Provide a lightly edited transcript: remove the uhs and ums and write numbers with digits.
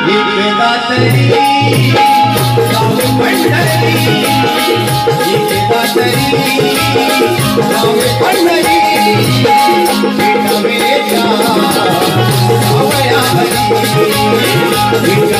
दातरी गाव पंढरी, एक दातरी गाव पंढरी, विठ्ठल मेच्या गावया हरी,